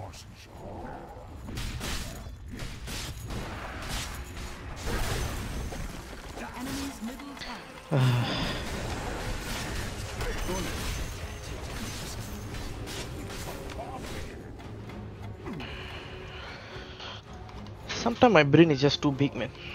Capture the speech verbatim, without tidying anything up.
Sometimes my brain is just too big, man.